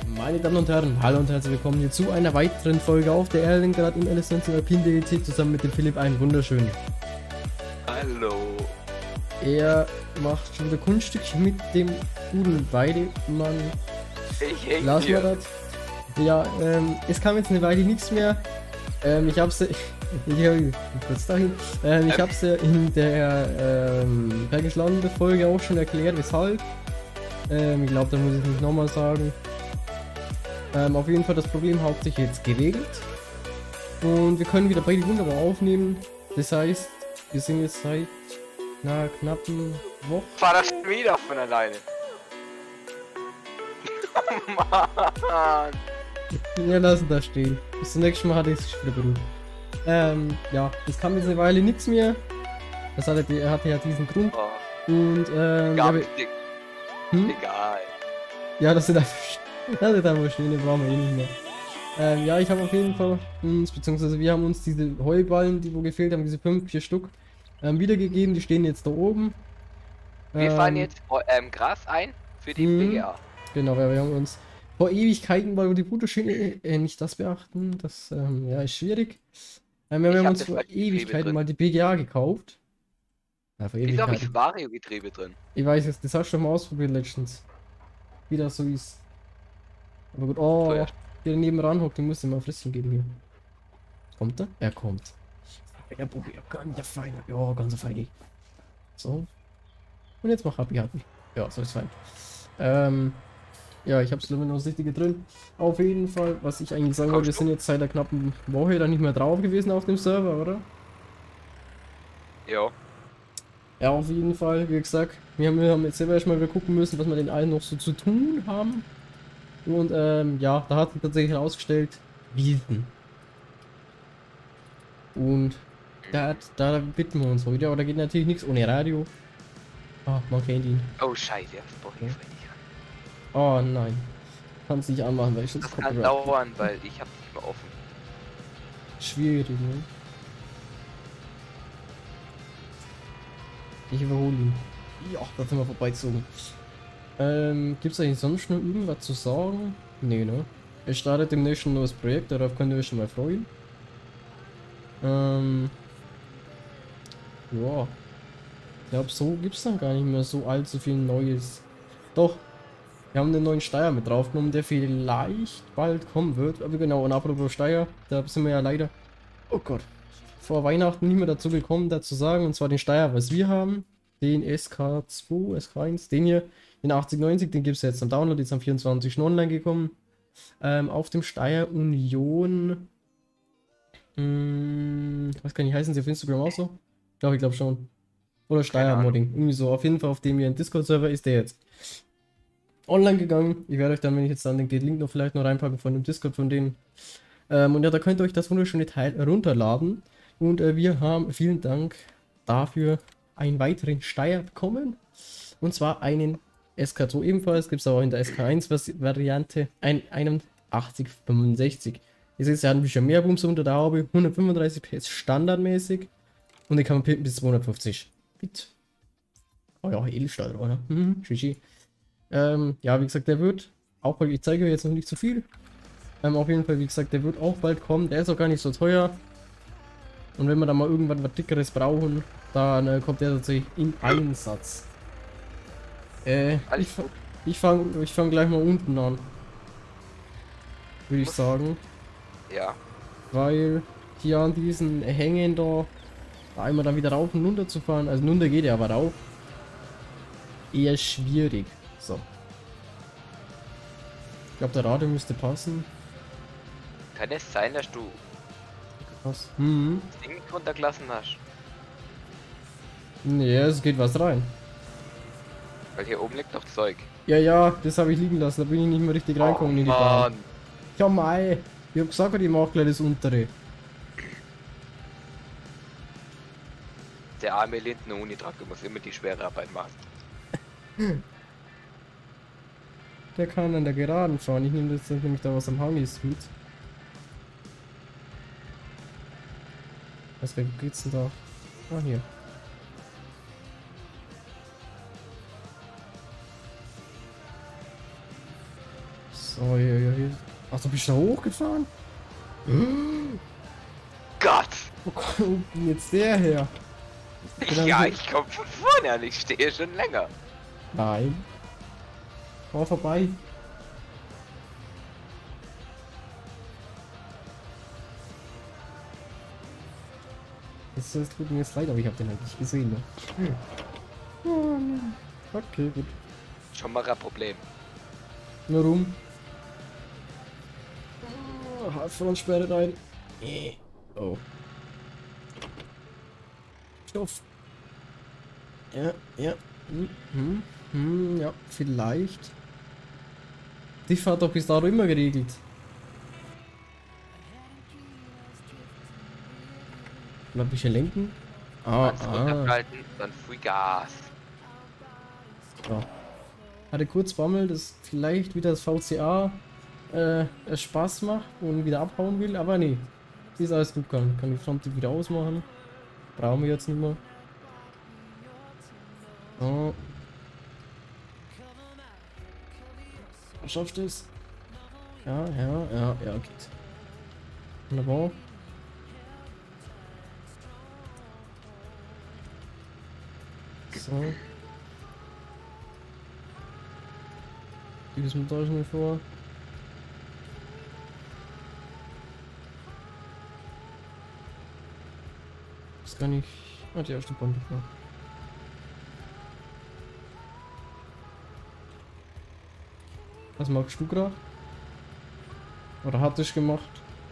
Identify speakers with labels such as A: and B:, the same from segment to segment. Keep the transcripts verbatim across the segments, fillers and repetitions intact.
A: Meine Damen und Herren, hallo und herzlich willkommen hier zu einer weiteren Folge auf der Erling gerade im L S neunzehn Alpine D L T zusammen mit dem Philipp. Einen wunderschönen.
B: Hallo.
A: Er macht schon wieder Kunststückchen mit dem guten Weidemann.
B: Ich häng
A: Lassen wir
B: hier.
A: das. Ja, ähm, es kam jetzt eine Weile nichts mehr. Ähm, ich hab's ja, ich hab, kurz dahin. Ähm, ich hab's ja in der ähm, Bergisch Lande Folge auch schon erklärt, weshalb. Ähm, ich glaube, da muss ich nicht nochmal sagen. Ähm, auf jeden Fall, das Problem hat sich jetzt geregelt. Und wir können wieder beide wunderbar aufnehmen. Das heißt, wir sind jetzt seit einer knappen Woche.
B: Fahr das schon wieder von alleine. Oh Mann.
A: Wir lassen das stehen. Bis zum nächsten Mal hatte ich es wieder beruht. Ähm, ja, es kam jetzt eine Weile nichts mehr. Das hatte, er hatte ja diesen Grund.
B: Oh,
A: Und, ähm, ja,
B: egal.
A: wir- hm?
B: Egal.
A: Ja, das sind einfach, das sind einfach Steine, brauchen wir eh nicht mehr. Ähm, ja, ich habe auf jeden Fall uns, beziehungsweise wir haben uns diese Heuballen, die wo gefehlt haben, diese fünf, vier Stück, ähm, wiedergegeben. Die stehen jetzt da oben.
B: Wir fahren
A: Ähm,
B: jetzt oh, ähm, Gras ein für die
A: hm.
B: B G A.
A: Genau, wir haben uns vor Ewigkeiten, weil wir die Bruderschiene äh, nicht das beachten. Das ähm, ja, ist schwierig. Ähm, wir
B: Ich
A: haben
B: hab
A: uns
B: das
A: vor
B: falsche Getriebe
A: Ewigkeiten
B: drin.
A: mal die B G A gekauft. Ja, vor
B: Wieso habe
A: Ewigkeiten.
B: ich Vario-Getriebe drin?
A: Ich weiß es, das hast du schon mal ausprobiert letztens. Wie das so ist. Aber gut, oh,
B: So, ja.
A: der nebenan hockt, den musst du mal Frisschen geben hier. Kommt er? Er kommt. Er probiert ganz fein. Ja, ganz fein. So. Und jetzt mach Happy Happy. Ja, so ist fein. Ähm, ja, ich hab's glaube ich noch das Richtige drin. Auf jeden Fall, was ich eigentlich sagen wollte, wir sind jetzt seit der knappen Woche da nicht mehr drauf gewesen auf dem Server, oder?
B: Ja.
A: Ja, auf jeden Fall, wie gesagt, wir haben, wir haben jetzt selber erstmal wieder gucken müssen, was wir den allen noch so zu tun haben. Und ähm, ja, da hat sich tatsächlich herausgestellt, Wiesen. Und da, da bitten wir uns heute, aber da geht natürlich nichts ohne Radio. Ah, man kennt ihn.
B: Oh Scheiße, das brauche ich
A: Ja.
B: jetzt nicht.
A: Oh nein. Kannst nicht anmachen, weil ich
B: Das
A: sonst
B: kann
A: Copyright.
B: dauern, weil ich habe nicht mehr offen.
A: Schwierig, ne? Ich überhole ihn. Ja, da sind wir vorbeizogen. Ähm, gibt's eigentlich sonst noch irgendwas zu sagen? Nee, ne? Es startet demnächst ein neues Projekt, darauf könnt ihr euch schon mal freuen. Ähm, ja. Ich glaube, so gibt's dann gar nicht mehr so allzu viel Neues. Doch, wir haben den neuen Steier mit draufgenommen, der vielleicht bald kommen wird. Aber genau, und apropos Steier, da sind wir ja leider, oh Gott, vor Weihnachten nicht mehr dazu gekommen, da zu sagen, und zwar den Steier, was wir haben, den S K zwei, S K eins, den hier, den achtzig neunzig, den gibt es jetzt am Download, jetzt am vierundzwanzigsten online gekommen. Ähm, auf dem Steier Union, mh, was kann ich heißen, sie auf Instagram auch so? Ich glaube, ich glaube schon. Oder Steier Modding, irgendwie so. Auf jeden Fall, auf dem hier ein Discord-Server ist der jetzt online gegangen. Ich werde euch dann, wenn ich jetzt dann den Link noch vielleicht noch reinpacken von dem Discord von denen. Ähm, und ja, da könnt ihr euch das wunderschöne Teil runterladen. Und äh, wir haben, vielen Dank dafür, einen weiteren Steier bekommen. Und zwar einen S K zwei ebenfalls. Gibt es aber auch in der S K eins Variante ein einundachtzig fünfundsechzig. Ihr seht, er hat ein bisschen mehr Bums unter der Haube. hundertfünfunddreißig P S standardmäßig. Und den kann man pimpen bis zweihundertfünfzig. Bit. Oh ja, Edelstahl, oder? Mhm, G G. Ähm, ja, wie gesagt, der wird auch bald, ich zeige euch jetzt noch nicht zu viel. Ähm, auf jeden Fall, wie gesagt, der wird auch bald kommen. Der ist auch gar nicht so teuer. Und wenn wir da mal irgendwann was Dickeres brauchen, dann äh, kommt der tatsächlich in Einsatz. Äh, ich,
B: Alles
A: fa-
B: gut.
A: ich fange ich fang gleich mal unten an. Würde ich
B: Muss-
A: sagen.
B: Ja.
A: Weil hier an diesen Hängen da, da einmal dann wieder rauf und runter zu fahren, also runter geht er aber rauf, eher schwierig. So. Ich glaube, der Radio müsste passen.
B: Kann es sein, dass du
A: Was? Mhm.
B: das Ding nicht runtergelassen hast?
A: Nee, es geht was rein.
B: Weil hier oben liegt noch Zeug.
A: Ja, ja, das habe ich liegen lassen, da bin ich nicht mehr richtig reingekommen in die Bahn.
B: Mann.
A: Ja, mei. Ich hab gesagt, ich mach gleich das untere.
B: Der arme Linden Unitracker muss immer die schwere Arbeit machen.
A: Der kann an der Geraden fahren. Ich nehme jetzt nämlich da was am Hang ist mit. Was geht's denn da? Ah, hier. So. So, hier, hier, hier. Ach, du bist da hochgefahren?
B: Gott!
A: Wo kommt denn jetzt der her? Genau
B: Ja,
A: so-
B: ich komme von vorne an, ich stehe schon länger.
A: Nein. Fahr vorbei. Das, das tut mir jetzt leid, aber ich habe den halt nicht gesehen. Ne? Oh, nein. Okay, gut.
B: Schon mal ein Problem.
A: Warum? Oh, Halbfrontsperre rein. Eh. Oh. Stoff. Ja, ja. Hm, hm, hm, ja, vielleicht. Die Fahrt doch bis dato immer geregelt. Bleib ich hier lenken? Ah,
B: Ans
A: ah.
B: runterhalten, dann Free Gas.
A: Ja. Hatte kurz Bammel, dass vielleicht wieder das V C A äh, es Spaß macht und wieder abhauen will, aber nee. Sie ist alles gut gegangen. Kann die Front wieder ausmachen. Brauchen wir jetzt nicht mehr. So. Schafft es? Ja, ja, ja, ja, geht. Wunderbar. So. Die müssen wir da schon vor. Das kann ich. Ah, die erste Bombe vor. Was magst du gerade? Oder hat dich gemacht?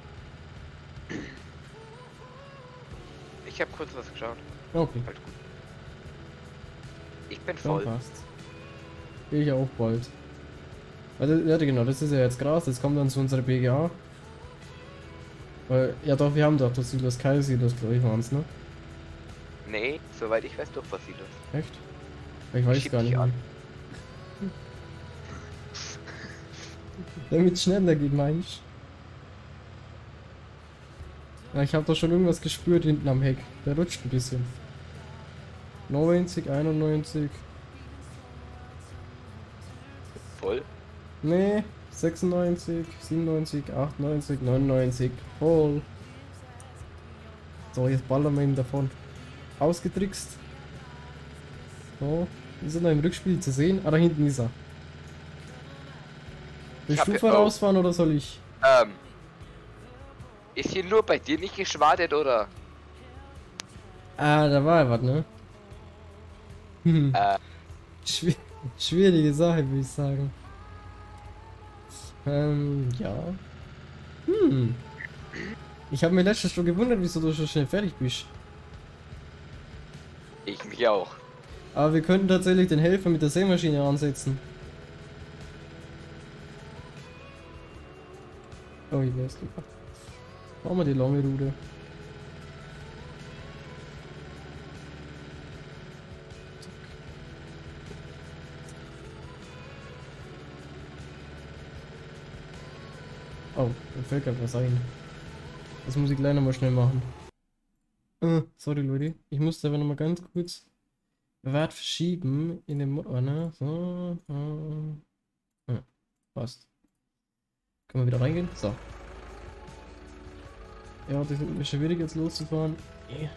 B: Ich habe kurz was geschaut.
A: Okay,
B: Halt gut. Ich bin
A: dann
B: voll.
A: passt. Ich auch bald. Also, ja genau, das ist ja jetzt Gras, das kommt dann zu unserer B G A. Weil, ja doch, wir haben doch das Silos, keine Silos, glaube ich, waren's, ne?
B: Nee, soweit ich weiß, doch was sie los.
A: Echt? Ich weiß
B: Schieb
A: gar
B: dich
A: nicht.
B: an.
A: Damit es schneller geht, meine ich. Ja, ich habe doch schon irgendwas gespürt hinten am Heck. Der rutscht ein bisschen. neunzig, einundneunzig.
B: Voll?
A: Nee, sechsundneunzig, siebenundneunzig, achtundneunzig, neunundneunzig. Voll. So, jetzt ballern wir ihn davon. Ausgetrickst. So, ist er noch im Rückspiel zu sehen? Ah, da hinten ist er. Willst
B: hab
A: du
B: ja-
A: vorausfahren oder soll ich?
B: Ähm. Ist hier nur bei dir nicht geschwadet, oder?
A: Ah, da war ja was, ne? Hm.
B: Äh.
A: Schwier schwierige Sache, würde ich sagen. Ähm, ja. Hm. Ich habe mir letztens schon gewundert, wieso du so schnell fertig bist.
B: Ich mich auch.
A: Aber wir könnten tatsächlich den Helfer mit der Sämaschine ansetzen. Oh, hier wär's super. Machen wir die lange Route. Oh, mir fällt gerade was ein. Das muss ich gleich nochmal schnell machen. Äh, sorry Leute, ich musste aber nochmal ganz kurz Wert verschieben in dem Mod. Ne? So, äh, ja, passt. Können wir wieder reingehen? So. Ja, das ist mir schwierig jetzt loszufahren. Yeah.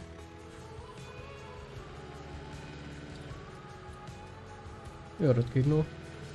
A: Ja, das geht noch.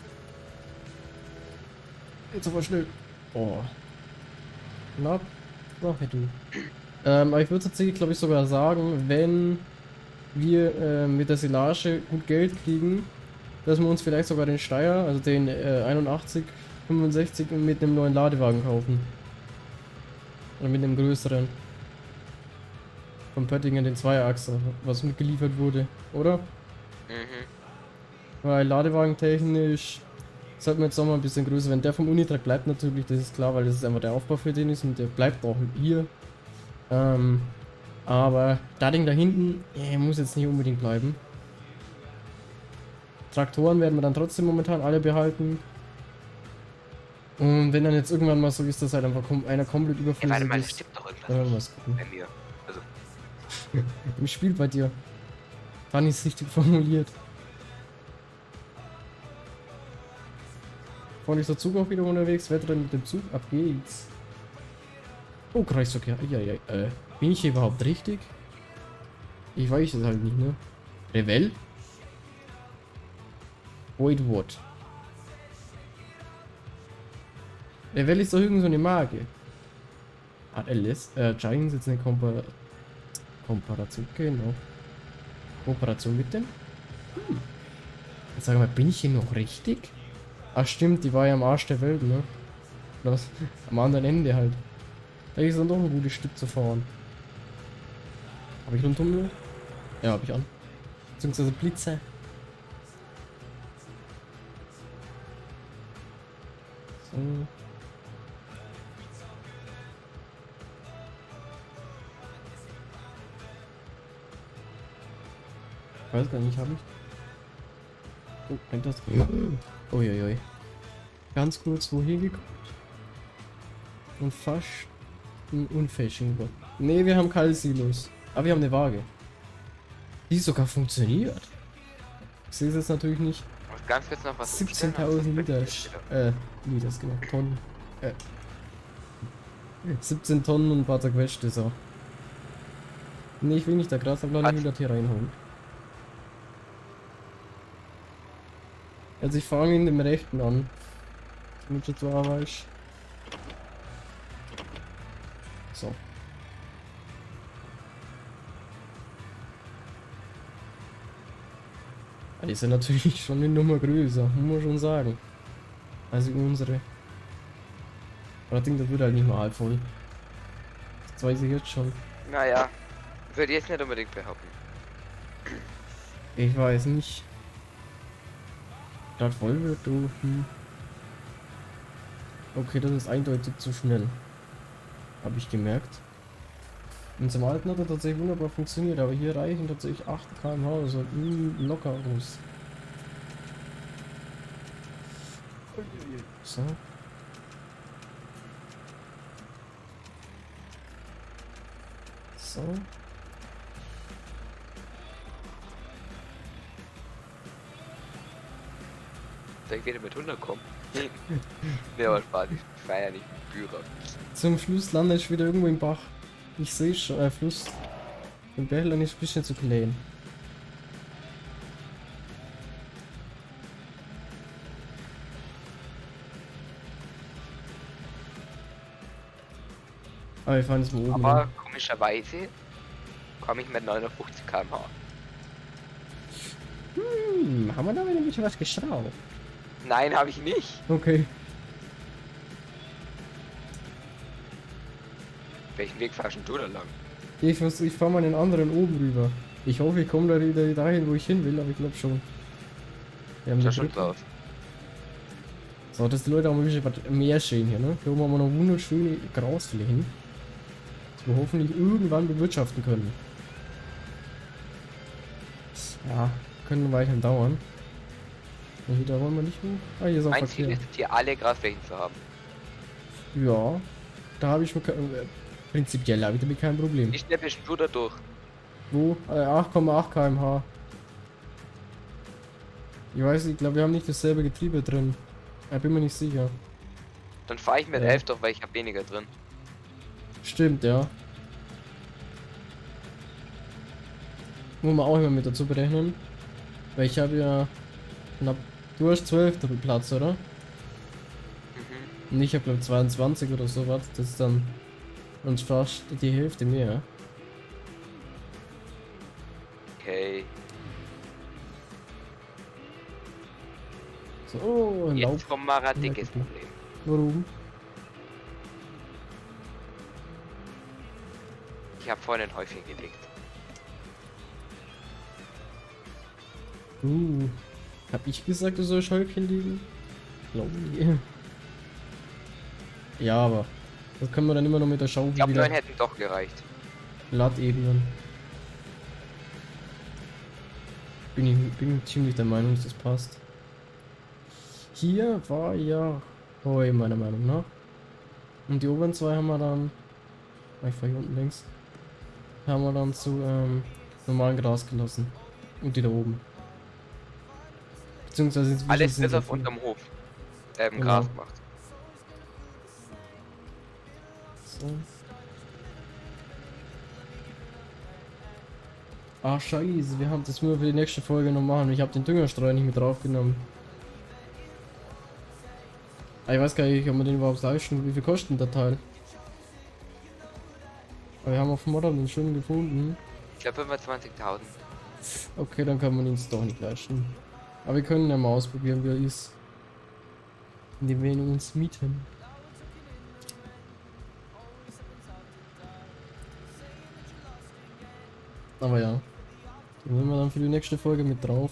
A: Jetzt aber schnell. Oh. Knapp. Sache du. Ähm, aber ich würde tatsächlich, glaube ich, sogar sagen, wenn wir äh, mit der Silage gut Geld kriegen, dass wir uns vielleicht sogar den Steyr, also den äh, einundachtzig fünfundsechzig mit einem neuen Ladewagen kaufen. Oder mit einem größeren. Von Pöttingen den Zweiachser, was mitgeliefert wurde, oder?
B: Mhm.
A: Weil Ladewagen technisch sollten wir jetzt nochmal ein bisschen größer, wenn der vom Unitrack bleibt natürlich, das ist klar, weil das ist einfach der Aufbau für den ist und der bleibt auch hier. Ähm, aber das Ding da hinten, äh, muss jetzt nicht unbedingt bleiben. Traktoren werden wir dann trotzdem momentan alle behalten. Und wenn dann jetzt irgendwann mal so ist, dass halt einfach kom einer komplett
B: Ey, warte
A: überflüssig
B: mal, da
A: ist,
B: stimmt doch
A: dann
B: irgendwas
A: werden wir
B: nicht
A: was gucken.
B: bei mir. Also,
A: Im Spiel bei dir. War nicht richtig formuliert. Vorne ist der Zug auch wieder unterwegs. Wettrennen mit dem Zug. Ab geht's. Oh, Kreisverkehr. Ja, ja, äh. Bin ich hier überhaupt richtig? Ich weiß es halt nicht, ne? Revell? Wait, what? Revell ist doch irgend so eine Marke. Hat L S, äh, Giants jetzt eine Kompar Komparation, genau. Kooperation mit dem? Hm. Jetzt sag mal, bin ich hier noch richtig? Ach stimmt, die war ja am Arsch der Welt, ne? Das, am anderen Ende halt. Da ist dann doch ein gutes Stück zu fahren. Habe ich noch einen Tunnel? Ja, habe ich an. Beziehungsweise Blitze. So. Ich weiß gar nicht, habe ich. Oh, nein, das. Uiuiui. Ganz kurz wohin geguckt. Und fast ein Unfashing. Ne, wir haben keine Silos. Aber wir haben eine Waage. Die sogar funktioniert. Ich sehe es jetzt natürlich nicht.
B: Ganz kurz noch was.
A: siebzehntausend Liter. Äh, Liters, genau. Tonnen. Äh. siebzehn Tonnen und ein paar zerquetschte, so. Ne, ich will nicht da Grasabladung wieder hier reinholen. Also ich fange in dem rechten an. Damit du da weißt. So. Die sind natürlich schon eine Nummer größer, muss man schon sagen. Also unsere. Aber das Ding, das wird halt nicht mal halb voll. Das weiß ich jetzt schon.
B: Naja, würde ich jetzt nicht unbedingt behaupten.
A: Ich weiß nicht. Das voll wird, du. Hm. Okay, das ist eindeutig zu schnell. Habe ich gemerkt. Und zum Alten hat er tatsächlich wunderbar funktioniert, aber hier reichen tatsächlich acht Kilometer pro Stunde, also mh, locker raus. So. So.
B: Soll ich wieder mit hundert kommen? Ne, aber Spaß, ich feier nicht Führer.
A: Zum Schluss landet ich wieder irgendwo im Bach. Ich sehe schon, äh, Fluss. Im Bächlein ist ein bisschen zu klein. Aber wir fahren jetzt mal oben.
B: Aber
A: hin.
B: komischerweise komme ich mit neunundfünfzig Kilometer pro Stunde.
A: Hm, haben wir da wieder ein bisschen was geschraubt?
B: Nein, habe ich nicht.
A: Okay.
B: Welchen Weg fahrst du da lang?
A: Ich, muss, ich fahre mal einen anderen oben rüber. Ich hoffe, ich komme da wieder dahin, wo ich hin will, aber ich glaube schon. Wir haben
B: Schau
A: eine
B: schon
A: Brücke.
B: drauf.
A: So, dass die Leute auch mal ein bisschen was mehr sehen hier, ne? Hier oben haben wir noch wunderschöne Grasflächen, die wir hoffentlich irgendwann bewirtschaften können. Ja, können weiterhin dauern. Und hier da wollen wir nicht hoch. Ah, hier ist auch
B: Mein Ziel
A: Verkehr.
B: ist es, hier alle Grasflächen zu haben.
A: Ja, da habe ich mir ke- äh, prinzipiell habe ich damit kein Problem.
B: Wie schnell bist du da durch?
A: Wo? Äh, acht Komma acht Kilometer pro Stunde. Ich weiß nicht, ich glaube, wir haben nicht dasselbe Getriebe drin. Ich bin mir nicht sicher.
B: Dann fahre ich mit
A: Ja.
B: elf doch, weil ich habe weniger drin.
A: Stimmt, ja. Muss man auch immer mit dazu berechnen. Weil ich habe ja knapp. Du hast zwölf Platz, oder?
B: Mhm.
A: Und ich habe glaube zweiundzwanzig oder sowas. Das ist dann uns fast die Hälfte mehr.
B: Okay.
A: So, oh, ein Laub.
B: Jetzt kommt mal ein dickes
A: gucken.
B: Problem.
A: Warum?
B: Ich habe vorhin ein Häufchen gelegt.
A: Uh, hab ich gesagt, du sollst Häufchen liegen? Glaube ich. Ja, aber das können wir dann immer noch mit der Schaufel
B: Ich glaube,
A: wieder
B: neun hätten doch gereicht.
A: glatt ebnen. Bin ich bin ziemlich der Meinung, dass das passt. Hier war ja Heu, meiner Meinung nach. Und die oberen zwei haben wir dann. Ich fahr hier unten links. Haben wir dann zu ähm, normalen Gras gelassen. Und die da oben. Beziehungsweise inzwischen
B: Alles
A: sind
B: bis
A: sie
B: auf
A: viel-
B: unterm Hof. äh, im
A: Genau.
B: Gras gemacht.
A: So. Ach scheiße, wir haben das nur für die nächste Folge noch machen. Ich habe den Düngerstreuer nicht mit draufgenommen. Ah, ich weiß gar nicht, ob wir den überhaupt leisten. Wie viel kostet der Teil? Aber wir haben auf Modder den schon gefunden.
B: Ich glaube fünfundzwanzigtausend.
A: Okay, dann kann man ihn doch nicht leisten. Aber wir können ja mal ausprobieren, wie er ist. Indem wir ihn uns mieten. Aber ja. Den nehmen wir dann für die nächste Folge mit drauf.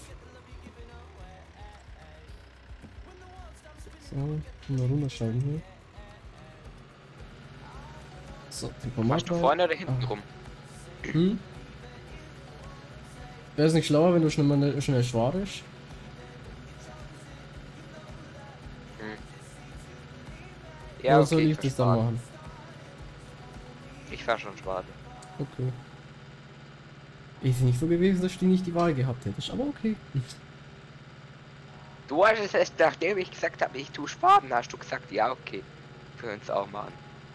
A: So, mal runterschalten hier. So, den
B: Machst du vorne oder hinten
A: ah.
B: rum?
A: Hm? Wäre es nicht schlauer, wenn du schnell, mal schnell schwarisch?
B: Hm. Ja,
A: Oder
B: okay,
A: soll ich
B: ich
A: das dann machen?
B: Ich fahr schon schwarz.
A: Okay. Ist nicht so gewesen, dass du nicht die Wahl gehabt hättest, aber okay.
B: Du hast es erst, nachdem ich gesagt habe, ich tue Spaten, hast du gesagt, ja, okay. Wir können es auch machen.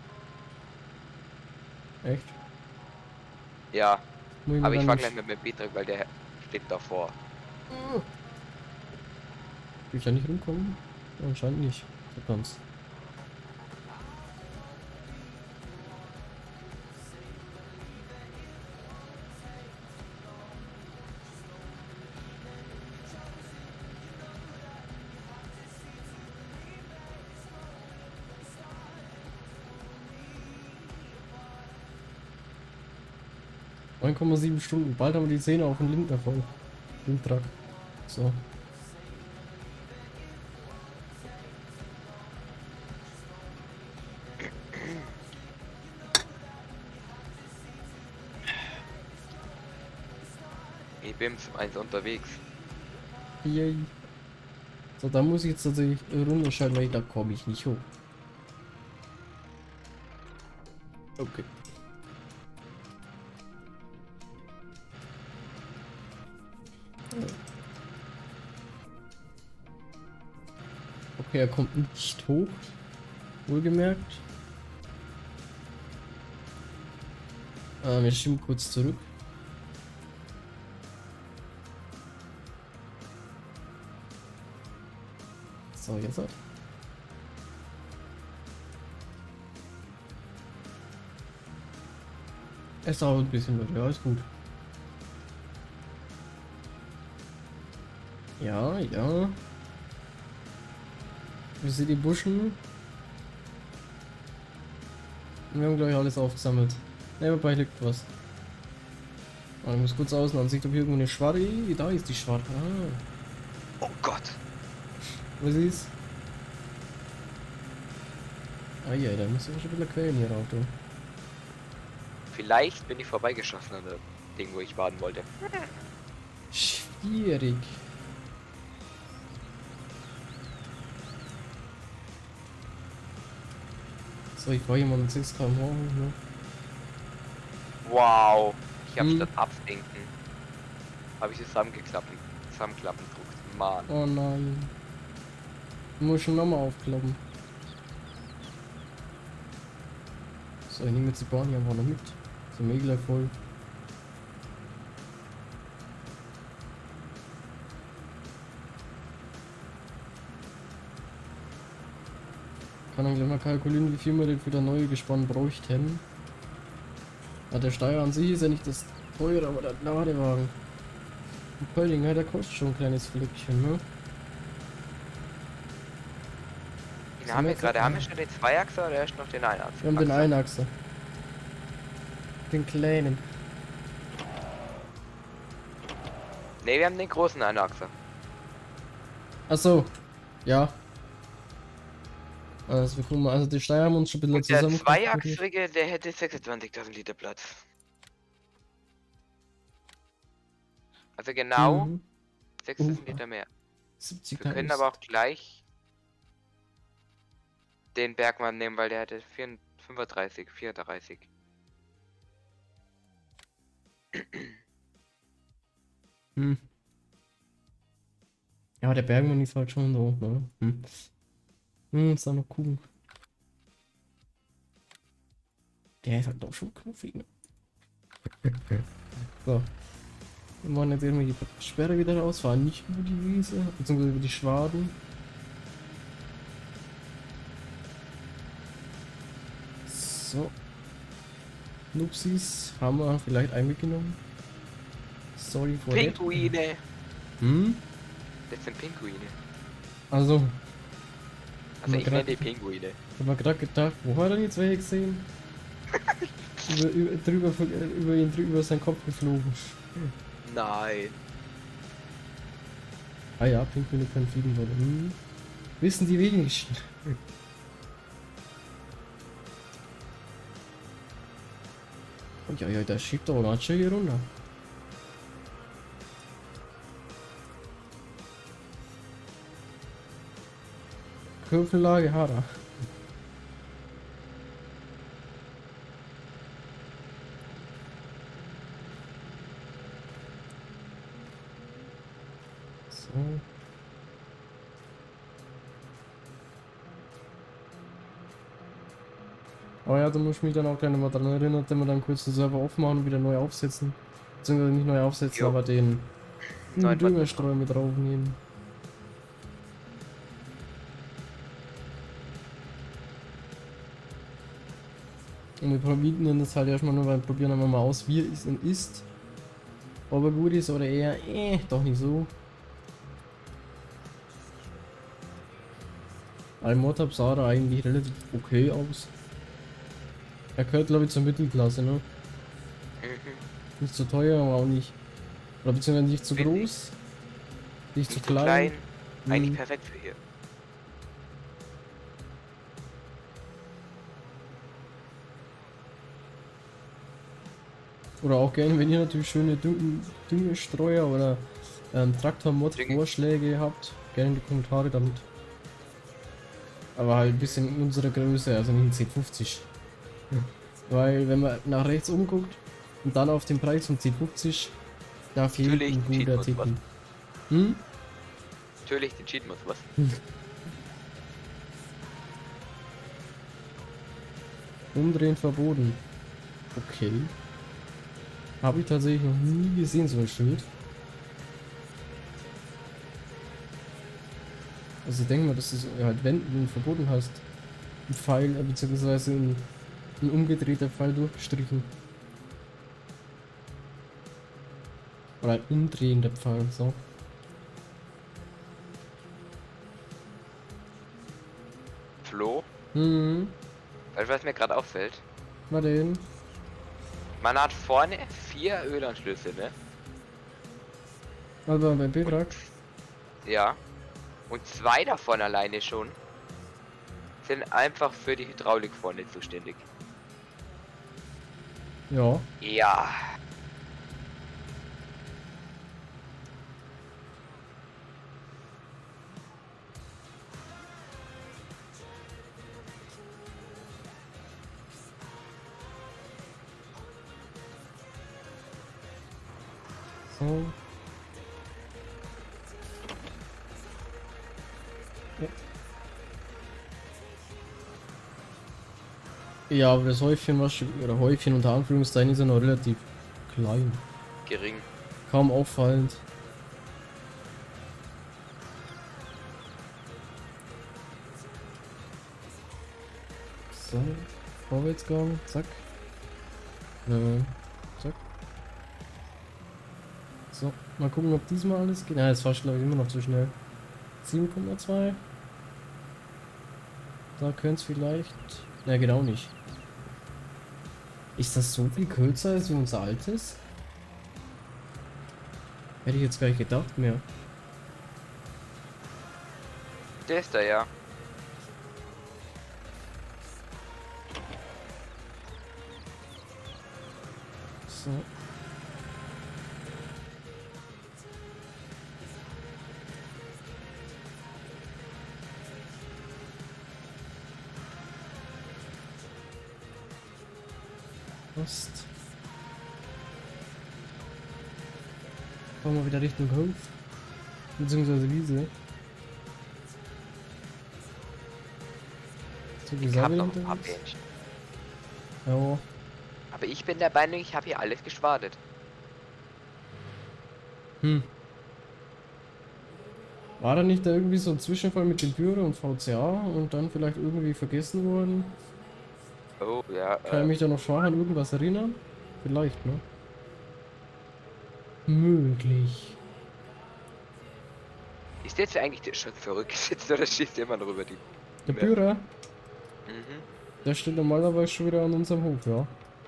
A: Echt?
B: Ja,
A: Muss ich mir
B: aber ich
A: dann
B: fange
A: nicht-
B: gleich mit dem B-Trick, weil der steht davor.
A: Will ich da nicht rumkommen? Anscheinend nicht. So ganz. neun Komma sieben Stunden. Bald haben wir die Zähne auf dem Lindner voll. Lindtrak. So.
B: Ich bin zum eins unterwegs.
A: Yay. So, da muss ich jetzt tatsächlich runterschalten, weil da komme ich nicht hoch. Okay. Okay, er kommt nicht hoch. Wohlgemerkt. Ähm, wir schieben kurz zurück. So, jetzt hat. Es dauert ein bisschen, Leute. Ja, ist gut. Ja, ja. Wir sehen die Buschen. Wir haben, glaube ich, alles aufgesammelt. Nebenbei liegt was. Oh, ich muss kurz Außenansicht, ob hier irgendwo eine Schwarte. Da ist die Schwarte. Ah.
B: Oh Gott.
A: Was ist? Ah ja, da muss ich schon wieder quälen hier, Auto.
B: Vielleicht bin ich vorbeigeschossen an dem Ding, wo ich baden wollte.
A: Schwierig. So, ich war jemand mit sechs Kilometer pro Stunde. Ne?
B: Wow. Ich habe
A: Hm.
B: statt abdenken. Habe ich zusammengeklappen. Zusammenklappen gedruckt. Mann.
A: Oh nein. Ich muss schon nochmal aufklappen. So, ich nehme jetzt die Bahn hier einfach noch mit. So, mir gleich voll. Kann dann gleich mal kalkulieren, wie viel wir denn für das neue Gespann bräuchten. Ja, der Steier an sich ist ja nicht das teure, aber der Ladewagen. Ein Pöllinger, der kostet schon ein kleines Flückchen, ne?
B: Den haben wir gerade. Haben wir schon den Zweiachser oder erst noch den Einachser?
A: Wir haben den Einachser. Den kleinen.
B: Ne, wir haben den großen Einachser.
A: Ach so. Ja. Also wir gucken mal, also die Steier haben uns schon ein bisschen
B: Und der
A: zusammen.
B: Zweiachsige, der hätte sechsundzwanzigtausend Liter Platz. Also genau
A: Mhm.
B: sechstausend
A: Uh.
B: Liter mehr.
A: siebzig
B: Wir können aber auch gleich den Bergmann nehmen, weil der hätte fünfunddreißig, vierunddreißig.
A: Hm. Ja, der Bergmann ist halt schon so, ne? Hm. Hm, ist da noch cool. Der ist halt doch schon knuffig, ne? So. Wir wollen jetzt irgendwie die Sperre wieder rausfahren, nicht über die Wiese, beziehungsweise über die Schwaden. So. Nupsis haben wir vielleicht eingenommen. Sorry for that.
B: Pinguine!
A: Hm?
B: Das sind Pinguine.
A: Also,
B: Also
A: Mal
B: ich
A: grad-
B: nenne die Pinguine.
A: ich hab mir gerade gedacht, wo hat er jetzt welche gesehen? über, über, drüber, über ihn drüber seinen Kopf geflogen.
B: Nein.
A: Ah ja, Pinguine können fliegen wollen. Hm. Wissen die wenigsten. Und ja, ja, der schiebt aber ganz schön hier runter. Kurvenlage hat er. So. Aber ja, da muss ich mich dann auch gleich nochmal dran erinnern, wenn wir dann kurz den Server aufmachen und wieder neu aufsetzen. Beziehungsweise nicht neu aufsetzen,
B: Jo.
A: aber den
B: Neuen
A: den Düngerstreu mit draufnehmen. Und wir probieren das halt erstmal nur, weil wir probieren einfach mal aus, wie es denn ist. Ob er gut ist oder eher, eh, doch nicht so. Ein Motab sah da eigentlich relativ okay aus. Er gehört glaube ich zur Mittelklasse, ne?
B: Mhm.
A: Nicht zu teuer, aber auch nicht. Oder beziehungsweise nicht zu
B: Finde
A: groß. Nicht zu
B: Nicht zu
A: klein.
B: klein. Eigentlich
A: Hm.
B: perfekt für hier.
A: Oder auch gerne, wenn ihr natürlich schöne Dün Düngestreuer oder ähm, Traktor-Mod-Vorschläge habt, gerne in die Kommentare damit. Aber halt ein bisschen in unserer Größe, also nicht in zehn fünfzig. Weil wenn man nach rechts umguckt und dann auf den Preis von zehn fünfzig, da fehlt
B: Natürlich
A: ein guter
B: Cheatmod
A: Titel. Hm?
B: Natürlich, den Cheat muss was.
A: Umdrehen verboten. Okay. Habe ich tatsächlich noch nie gesehen, so ein Schild. Also ich denke mal, dass du halt wenden verboten hast. Ein Pfeil, äh, beziehungsweise ein, ein umgedrehter Pfeil durchgestrichen. Oder ein umdrehender Pfeil, so.
B: Flo,
A: Mhm.
B: weißt du, was mir gerade auffällt?
A: Mal den.
B: Man hat vorne vier Ölanschlüsse, ne?
A: Also beim Beitrag.
B: Ja. Und zwei davon alleine schon sind einfach für die Hydraulik vorne zuständig.
A: Ja.
B: Ja.
A: So. Ja. Ja, aber das Häufchen, was oder Häufchen unter Anführungszeichen, ist ja noch relativ klein.
B: Gering.
A: Kaum auffallend. So, Vorwärtsgang, zack. Äh, zack. So, mal gucken, ob diesmal alles geht. Ja, jetzt fast glaube ich immer noch zu schnell. sieben Komma zwei. Da könnte es vielleicht. Ja, genau nicht. Ist das so viel kürzer als wie unser altes? Hätte ich jetzt gar nicht gedacht mehr.
B: Der ist da, ja.
A: So. Ost. Fahren wir wieder Richtung Hof. Beziehungsweise Wiese. So
B: Ich hab noch ein paar Bähnchen.
A: Ja.
B: Aber ich bin der Meinung, ich habe hier alles geschwadet.
A: Hm. War da nicht da irgendwie so ein Zwischenfall mit dem Büro und V C A und dann vielleicht irgendwie vergessen worden?
B: Oh, ja.
A: Kann ich
B: Äh,
A: mich da noch schwach an irgendwas erinnern? Vielleicht, ne? Möglich.
B: ist jetzt eigentlich schon zurückgesetzt oder schießt immer noch über die...
A: Der
B: Ja.
A: Bührer,
B: Mhm.
A: der steht normalerweise schon wieder an unserem Hof, ja.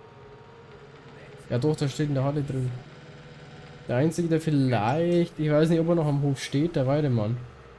A: Ja doch, der steht in der Halle drin. Der einzige, der vielleicht, ich weiß nicht, ob er noch am Hof steht, der Weidemann.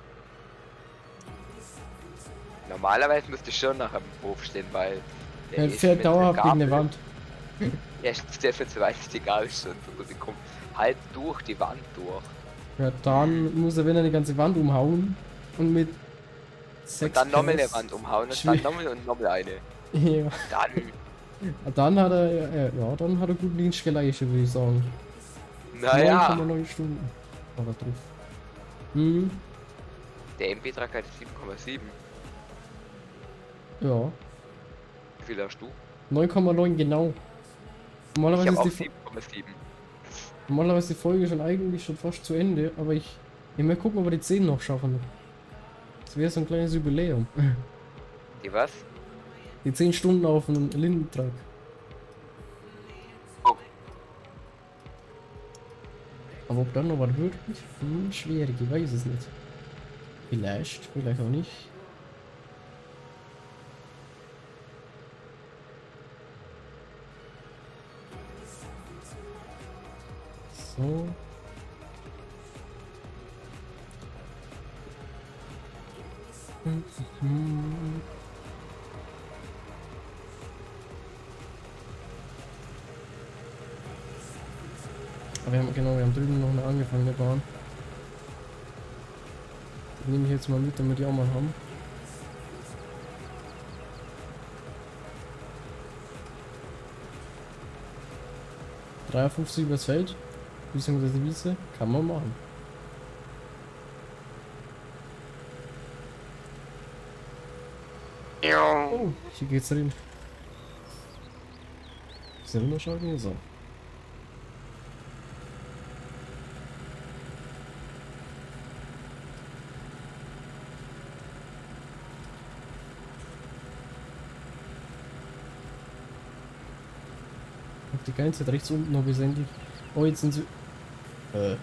B: Normalerweise müsste schon nach dem Hof stehen, weil...
A: Er
B: ist
A: fährt
B: mit
A: dauerhaft
B: der
A: gegen eine
B: Gabel-
A: Wand.
B: Ja, der für zwei ist egal schon. So, sie kommt halt durch die Wand durch.
A: Ja, dann muss er, wenn er die ganze Wand umhauen und mit sechs
B: Und dann nochmal eine
A: Pellets-
B: Wand umhauen und
A: Schwierig.
B: dann nochmal und nochmal eine.
A: Ja.
B: Dann,
A: Dann hat er, äh, ja, dann hat er guten Dienst geleistet, würde ich sagen.
B: naja,
A: neun Komma neun Stunden. War er drauf. Hm,
B: der M P-Track hat sieben Komma sieben.
A: ja.
B: Wie viel hast du?
A: neun Komma neun genau.
B: Ich
A: Normalerweise
B: habe auch
A: ist, die,
B: sieben Komma sieben.
A: normalerweise ist die Folge schon eigentlich schon fast zu Ende, aber ich, ich mal gucken, ob wir die zehn noch schaffen. Das wäre so ein kleines Jubiläum.
B: Die was?
A: Die zehn Stunden auf dem Lindentrack.
B: Oh,
A: Aber ob dann noch was wird? Hm, schwierig, ich weiß es nicht. Vielleicht, vielleicht auch nicht. So. Mhm. Aber wir haben, genau, wir haben drüben noch eine angefangene Bahn. Die nehme ich jetzt mal mit, damit die auch mal haben. dreiundfünfzig übers Feld, beziehungsweise die Wiese, kann man machen. Oh, hier geht's drin. Ist der runterschalten? So. Auf die ganze Zeit rechts unten habe ich es endlich. Oh, jetzt sind sie. Äh,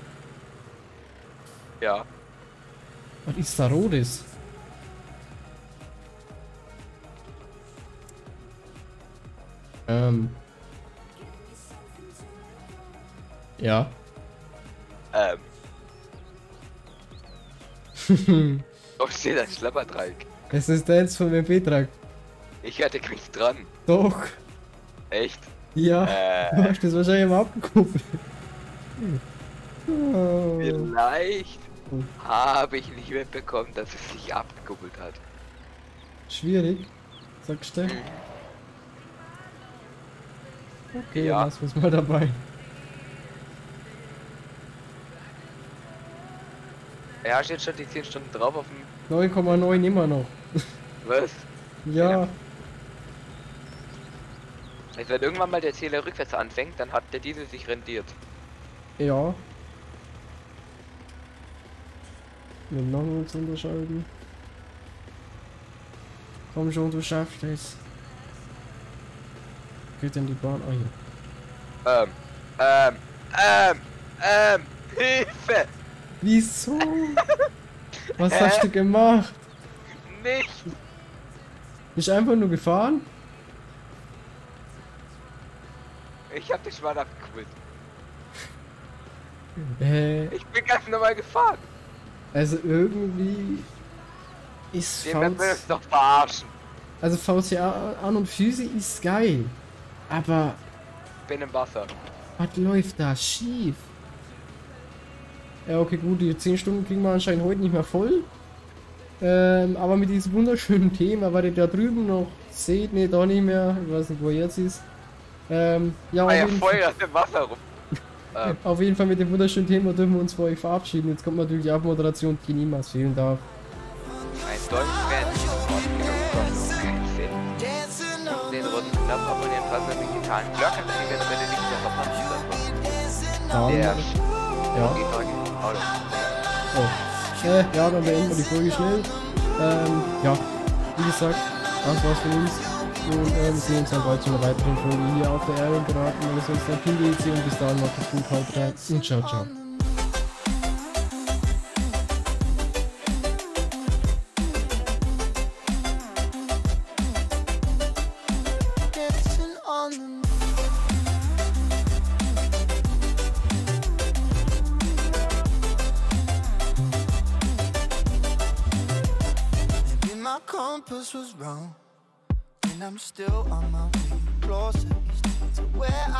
B: ja.
A: was ist da rotes? Ähm. Ja.
B: Ähm. Oh, steht ein Schlapperdreieck.
A: Es ist der jetzt vom M P-Track.
B: Ich hatte nichts dran.
A: Doch.
B: Echt?
A: Ja.
B: Äh.
A: Du hast das wahrscheinlich mal abgekuppelt. Oh.
B: Vielleicht
A: Oh.
B: habe ich nicht mitbekommen, dass es sich abgekuppelt hat.
A: Schwierig. Sagst du?
B: Mhm.
A: Okay,
B: Ja.
A: lassen wir es mal dabei.
B: Ja, steht schon die zehn Stunden drauf auf dem...
A: neun Komma neun immer noch.
B: Was?
A: Ja.
B: Also wenn irgendwann mal der Zähler rückwärts anfängt, dann hat der Diesel sich rendiert.
A: Ja. Wir machen uns unterschalten. Komm schon, du schaffst es. Geht denn die Bahn? Ah, hier.
B: Ähm, ähm, ähm, ähm, Hilfe!
A: Wieso? Was
B: Hä?
A: hast du gemacht?
B: Nicht!
A: Bist einfach nur gefahren?
B: Ich hab dich mal abgekuppelt.
A: Äh,
B: Ich bin ganz normal gefahren.
A: also irgendwie ist
B: Den werden wir
A: V
B: uns doch verarschen.
A: also V C A an und für sich ist geil. Aber
B: Ich bin im Wasser.
A: was läuft da schief? Ja, okay, gut, die zehn Stunden kriegen wir anscheinend heute nicht mehr voll. Ähm, aber mit diesem wunderschönen Thema, weil ihr da drüben noch seht, ne, da nicht mehr, ich weiß nicht, wo er jetzt ist. Ähm, ja, auf
B: Ah ja,
A: jeden, Fall,
B: Feuer im Wasser rum. ähm,
A: auf jeden Fall mit dem wunderschönen Thema dürfen wir uns vor euch verabschieden. Jetzt kommt natürlich die Abmoderation, die niemals fehlen darf.
B: ein Dolch werden. momentan. Blur kann das nicht, wenn du nicht mehr verpasst.
A: Ja,
B: Der
A: ja. Oh. Äh, ja, dann beenden wir die Folge schnell. Ähm, ja, wie gesagt, das war's von uns. Und äh, wir sehen uns dann bald zu einer weiteren Folge hier auf der Aaron geraten. Wir sehen uns dann P D C und bis dahin macht es gut, haut rein und ciao, ciao.
C: Compass was wrong, and I'm still on my way closer to where I